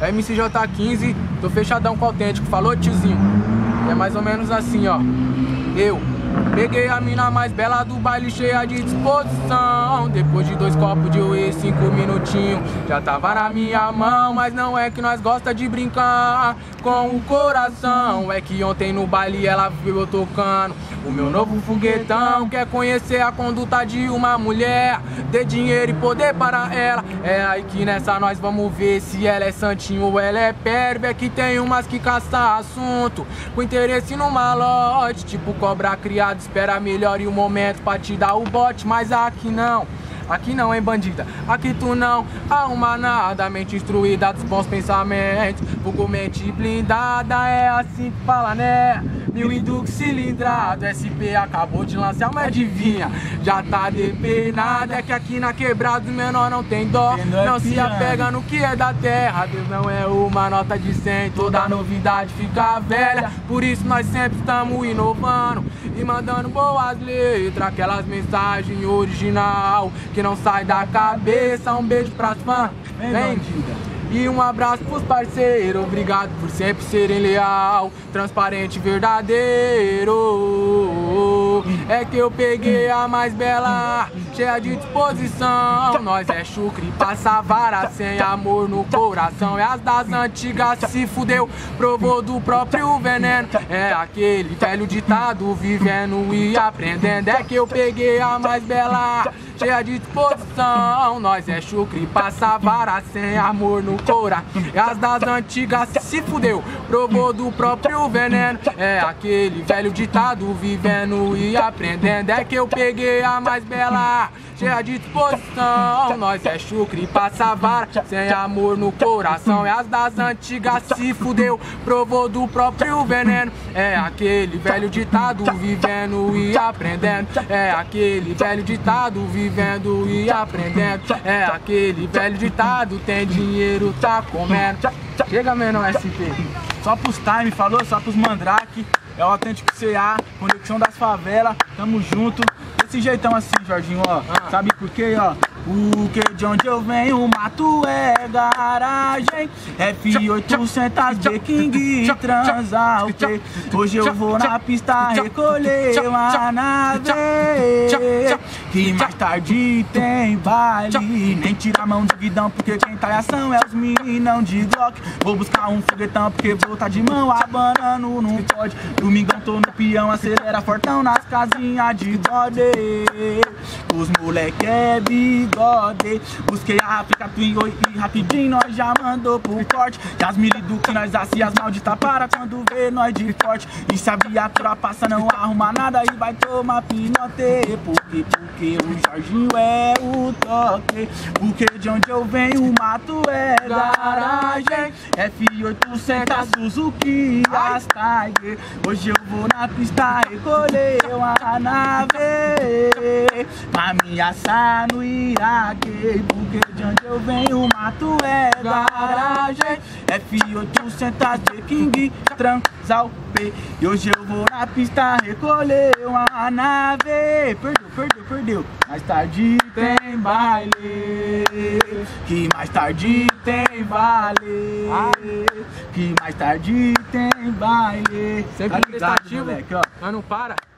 É MCJ15, tô fechadão com o autêntico, falou tiozinho? É mais ou menos assim, ó. Eu peguei a mina mais bela do baile, cheia de disposição. Depois de 2 copos de whey, 5 minutinhos, já tava na minha mão. Mas não é que nós gosta de brincar com o coração. É que ontem no baile ela viu eu tocando o meu novo foguetão. Quer conhecer a conduta de uma mulher, dê dinheiro e poder para ela. É aí que nessa nós vamos ver se ela é santinho ou ela é perva. É que tem umas que caça assunto com interesse no malote, tipo cobra criada, espera melhor e o momento pra te dar o bote. Mas aqui não, hein, bandida, aqui tu não arruma nada. Mente instruída dos bons pensamentos, vulgo mente blindada, é assim que fala, né? 1000 Dux cilindrado, SP acabou de lançar, mas adivinha, já tá depenado. É que aqui na quebrada o menor não tem dó, não se apega no que é da terra. Deus não é uma nota de 100, toda novidade fica velha. Por isso nós sempre estamos inovando e mandando boas letras, aquelas mensagens original que não sai da cabeça. Um beijo pras fãs, vem. E um abraço pros parceiros, obrigado por sempre serem leal, transparente, verdadeiro. É que eu peguei a mais bela, cheia de disposição. Nós é chucre, passa vara, sem amor no coração. É as das antigas, se fudeu, provou do próprio veneno. É aquele velho ditado, vivendo e aprendendo. É que eu peguei a mais bela, cheia de disposição. Nós é chucre, passa vara, sem amor no coração. É as das antigas, se fudeu, provou do próprio veneno. É aquele velho ditado, vivendo e aprendendo. É que eu peguei a mais bela, cheia de disposição. Nós é chucre, passa vara, sem amor no coração. É as das antigas, se fudeu, provou do próprio veneno. É aquele velho ditado, vivendo e aprendendo. É aquele velho ditado, vivendo e aprendendo. É aquele velho ditado, tem dinheiro, tá comendo. Chega, menor SP. Só pros time, falou? Só pros mandrake. É o autêntico CA, conexão das favelas, tamo junto. Desse jeitão assim, Jorginho, ó. Sabe por quê, ó? Porque de onde eu venho, o mato é garagem. F800B King Transalp. Hoje eu vou na pista recolher uma nave, que mais tarde tem baile. Nem tira a mão do guidão, porque quem tá em ação é os meninão de Glock. Vou buscar um foguetão, porque vou tá de mão abanando, não pode. Domingão tô no peão, acelera fortão nas casinhas de bode. Os moleque é bigode. Busquei a África Twin e rapidinho nós já mandou pro corte. E as milido que nós assia as malditas para quando vê nós de forte. E se a viatura passa não arruma nada e vai tomar pinote. Porque o Jorginho é o toque. Porque de onde eu venho o mato é garagem. F800 Suzuki as Tiger. Hoje eu vou na pista recolher uma nave pra me assar no Iraque. Porque de onde eu venho o mato é garagem. F800 King Transalp. E hoje eu vou na pista recolher uma nave. Perdeu. Mais tarde tem baile, que mais tarde tem baile, que mais tarde tem baile. Sempre prestativo, mas não para.